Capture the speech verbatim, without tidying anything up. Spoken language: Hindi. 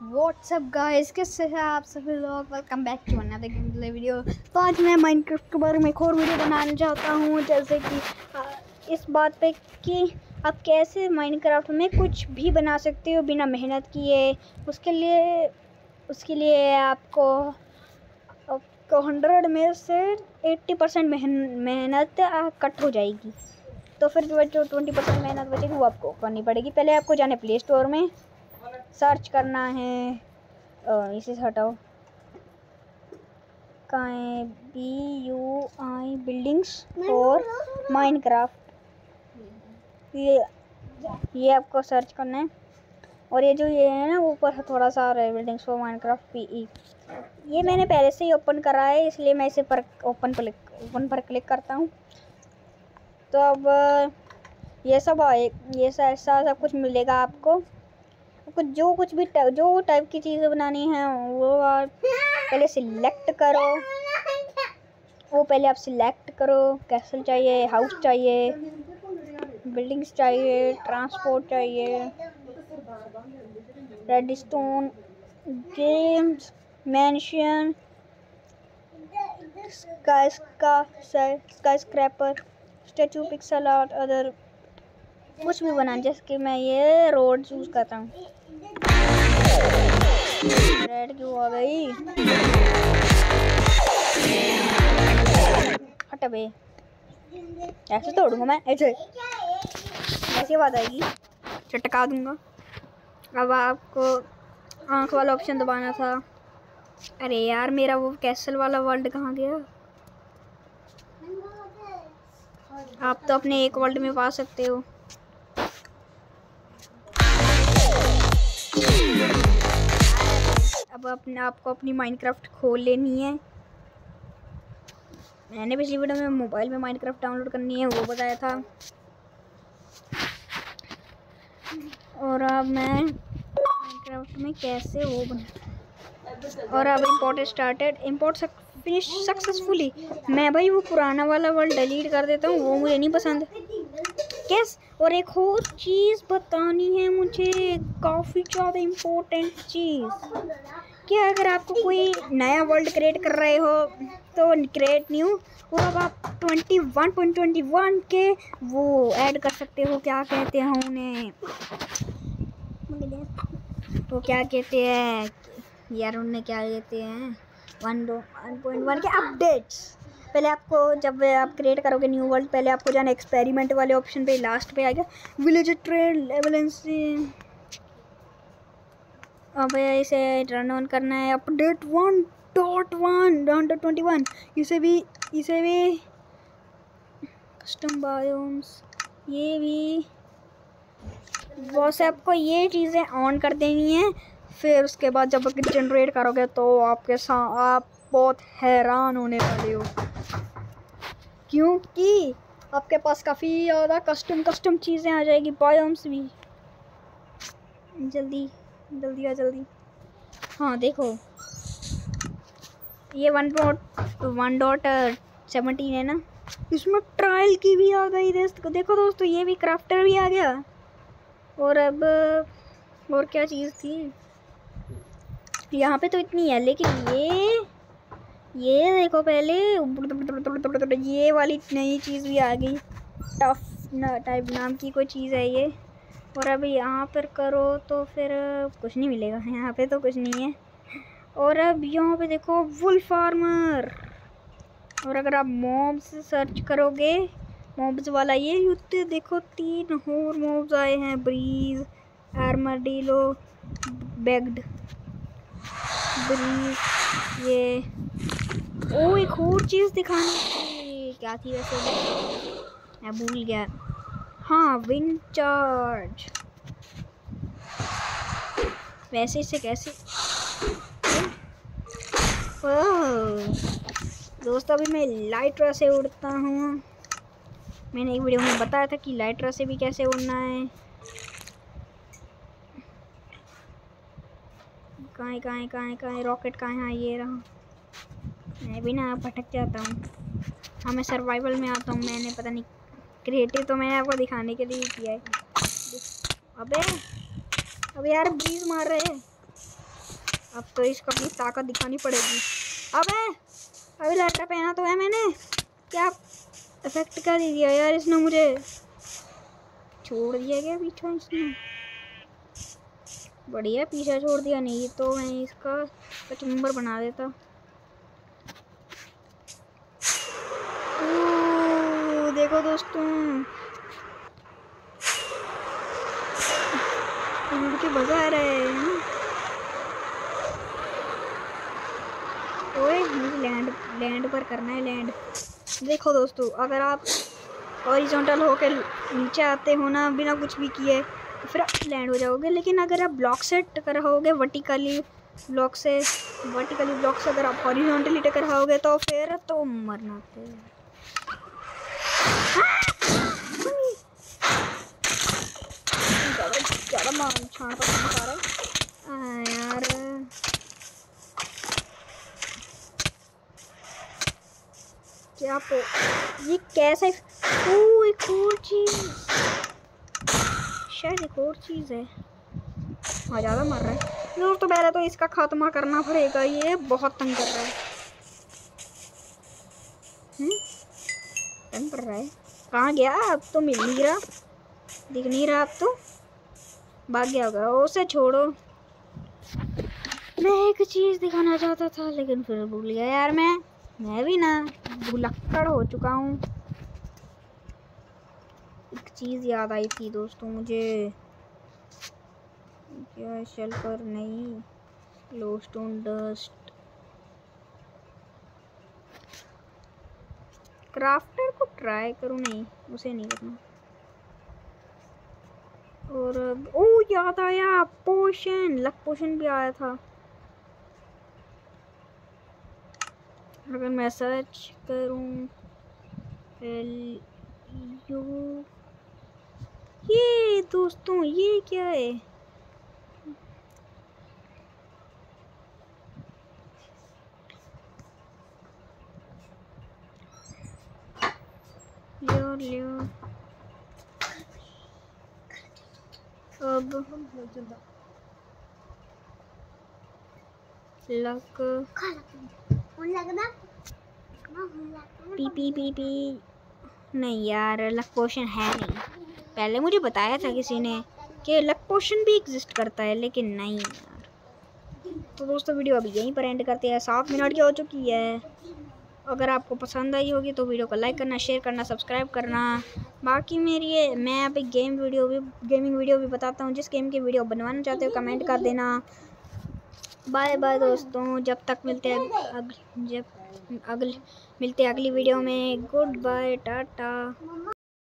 व्हाट्सअप गाइस, कैसे हैं आप सभी लोग। Welcome back to another gameplay video. तो आज मैं माइनक्राफ्ट के बारे में एक और वीडियो बनाना चाहता हूँ, जैसे कि इस बात पे कि आप कैसे माइनक्राफ्ट में कुछ भी बना सकते हो बिना मेहनत किए। उसके लिए उसके लिए आपको आपको हंड्रेड में से एट्टी परसेंट मेहनत कट हो जाएगी। तो फिर जो ट्वेंटी परसेंट मेहनत बचेगी वो आपको करनी पड़ेगी। पहले आपको जाना प्ले स्टोर में, सर्च करना है, इसे हटाओ, कहाँ है, B U I buildings for Minecraft. ये ये आपको सर्च करना है। और ये जो ये है ना ऊपर थोड़ा सा आ रहा है, buildings for Minecraft P E, ये मैंने पहले से ही ओपन करा है, इसलिए मैं इसे पर ओपन पर ओपन पर क्लिक करता हूँ। तो अब ये सब ये ऐसा सब कुछ मिलेगा आपको। कुछ जो कुछ भी जो टाइप की चीज़ें बनानी है वो आप पहले सिलेक्ट करो। वो पहले आप सिलेक्ट करो। कैसल चाहिए, हाउस चाहिए, बिल्डिंग्स चाहिए, ट्रांसपोर्ट चाहिए, redstone, games, mansion, sky skyscraper, statue, pixel art, other कुछ भी बनाना। जैसे कि मैं ये रोड चूज करता हूँ। रेड क्यों आ गई? हट बे, ऐसे तोड़ूंगा मैं, ऐसे ऐसी बात आएगी, चटका दूंगा। अब आपको आंख वाला ऑप्शन दबाना था। अरे यार, मेरा वो कैसल वाला वर्ल्ड कहाँ गया? आप तो अपने एक वर्ल्ड में पा सकते हो। अब अपने आपको अपनी माइनक्राफ्ट खोल लेनी है। मैंने पिछली वीडियो में मोबाइल में माइनक्राफ्ट डाउनलोड करनी है वो बताया था। और अब मैं माइनक्राफ्ट में कैसे वो बना, और अब import started, import finish successfully. मैं भाई वो पुराना वाला वर्ल्ड डिलीट कर देता हूँ, वो मुझे नहीं पसंद। कैस और एक और चीज़ बतानी है मुझे, काफ़ी ज़्यादा इम्पोर्टेंट चीज़, कि अगर आपको कोई नया वर्ल्ड क्रिएट कर रहे हो तो क्रिएट न्यू, और अब आप twenty one point twenty one के वो ऐड कर सकते हो। क्या कहते हैं उन्हें, तो क्या कहते हैं यार, उन्हें क्या कहते हैं, वन वन पॉइंट वन के अपडेट्स। पहले आपको जब आप क्रिएट करोगे न्यू वर्ल्ड, पहले आपको जाना एक्सपेरिमेंट वाले ऑप्शन पे, लास्ट पे आएगा विलेज ट्रेड लेवलेंसी। अब इसे रन ऑन करना है। Update one dot one dot twenty one, इसे भी इसे भी कस्टम बायोम्स, ये भी बस आपको ये चीज़ें ऑन कर देनी है। फिर उसके बाद जब जनरेट करोगे तो आपके साथ आप बहुत हैरान होने वाले हो, क्योंकि आपके पास काफ़ी ज़्यादा कस्टम कस्टम चीज़ें आ जाएगी, बायोम्स भी। जल्दी जल्दी आ जल्दी। हाँ देखो, ये one dot one dot seventeen है ना, इसमें ट्रायल की भी आ गई। देखो दोस्तों, ये भी क्राफ्टर भी आ गया। और अब और क्या चीज़ थी यहाँ पे, तो इतनी है, लेकिन ये ये देखो पहले, ये वाली नई चीज़ भी आ गई, टफ टाइप नाम की कोई चीज़ है ये। और अब यहाँ पर करो तो फिर कुछ नहीं मिलेगा, यहाँ पे तो कुछ नहीं है। और अब यहाँ पे देखो वुल फार्मर। और अगर आप मॉब्स सर्च करोगे, मॉब्स वाला ये युद्ध देखो, तीन और मॉब्स आए हैं, ब्रीज, आर्माडिलो, बेग्ड ब्रीज। ये ओ एक और चीज़ दिखानी थी, क्या थी वैसे, मैं भूल गया। हाँ, विंड चार्ज। वैसे इसे कैसे, दोस्तों अभी मैं लाइट्रा से उड़ता हूँ। मैंने एक वीडियो में बताया था कि लाइट्रा से भी कैसे उड़ना है। कहाँ कहाँ कहाँ कहाँ रॉकेट कहाँ है, ये रहा। मैं भी ना भटक जाता हूँ। हाँ, मैं सर्वाइवल में आता हूँ। मैंने पता नहीं, क्रिएटिव तो मैंने आपको दिखाने के लिए किया है। अबे अबे यार, ब्रीज मार रहे हैं। अब तो इसको अपनी ताकत दिखानी पड़ेगी। अबे अभी लड़का पहना तो है मैंने, क्या इफेक्ट कर दिया यार इसने, मुझे छोड़ दिया क्या पीछा इसने? बढ़िया पीछा छोड़ दिया, नहीं तो मैं इसका कचुम्बर बना देता। ओ, देखो दोस्तों उड़ के भगा रहे हैं। ओए मुझे लैंड लैंड पर करना है, लैंड। देखो दोस्तों अगर आप हॉरिजॉन्टल होकर नीचे आते हो ना बिना कुछ भी किए तो फिर आप लैंड हो जाओगे, लेकिन अगर आप ब्लॉक से टक्कर होगे वर्टिकली ब्लॉक से वर्टिकली ब्लॉक से अगर आप हॉरिजॉन्टली टक्कर होगे तो फिर तो मरना है। ज़्यादा मार छाड़ पर नहीं पा रहा यार। क्या तो ये कैसे? ओ एक और चीज, शायद एक और चीज है। हाँ ज़्यादा मर रहा है तो, तो पहले तो इसका खात्मा करना पड़ेगा, ये बहुत तंग कर रहा है। हम्म तंग कर रहा है। कहाँ गया? अब तो मिल नहीं रहा, दिख नहीं रहा, अब तो भाग गया होगा। उसे छोड़ो, मैं एक चीज़ दिखाना चाहता था लेकिन फिर भूल गया यार। मैं मैं भी ना भुलक्कड़ हो चुका हूँ। एक चीज़ याद आई थी दोस्तों मुझे, क्या शल्कर नहीं, ग्लोस्टोन डस्ट। क्राफ्टर को ट्राई करूँ, नहीं उसे नहीं करना। और ओ याद आया, पोशन, लक पोशन भी आया था। अगर मैं सर्च करूं यू, ये दोस्तों ये क्या है? लियो लियो अब luck P P P P नहीं यार, लक पोशन है नहीं। पहले मुझे बताया था किसी ने कि लक पोशन भी एग्जिस्ट करता है, लेकिन नहीं यार। तो दोस्तों वीडियो अभी यहीं पर एंड करते हैं, सात मिनट की हो चुकी है। अगर आपको पसंद आई होगी तो वीडियो को लाइक करना, शेयर करना, सब्सक्राइब करना। बाकी मेरी ये मैं अभी गेम वीडियो भी गेमिंग वीडियो भी बताता हूँ, जिस गेम की वीडियो बनवाना चाहते हो कमेंट कर देना। बाय बाय दोस्तों, जब तक मिलते हैं अगले जब अगले मिलते हैं अगली वीडियो में। Good bye, Tata.